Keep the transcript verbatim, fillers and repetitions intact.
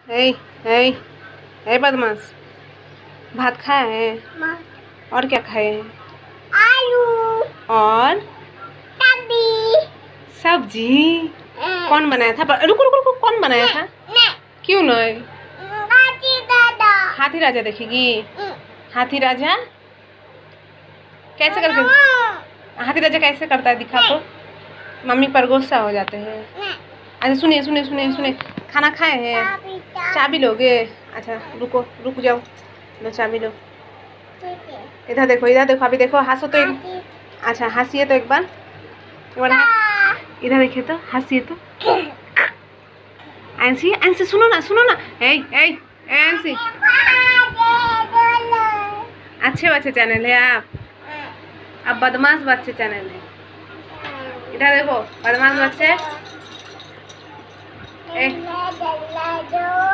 ए ए ए बदमाश, भात खाया है और क्या खाए हैं? आलू और सब्जी। सब्जी कौन बनाया था? रुको रुको रुको, कौन बनाया था? क्यों नहीं? हाथी दादा। हाथी राजा देखेगी? हाथी राजा कैसे करके, हाथी राजा कैसे करता है दिखा तो। मम्मी पर गुस्सा हो जाते हैं। अच्छा सुनिए सुनिए सुनिए सुनिए, खाना खाए हैं? चाबी लोगे? अच्छा रुको, रुक जाओ, लो चाबी लो। इधर देखो, इधर देखो, अभी देखो, हंसो तो एक, अच्छा हंसिए तो एक बार, एक बार हंस, इधर देखिए तो, हंसिए तो। ऐंसी ऐंसी, सुनो ना सुनो ना, ए ए ऐंसी, अच्छे बच्चे चैनल है आप, अब बदमाश बच्चे चैनल है। इधर देखो, बदमाश बच्चे। ए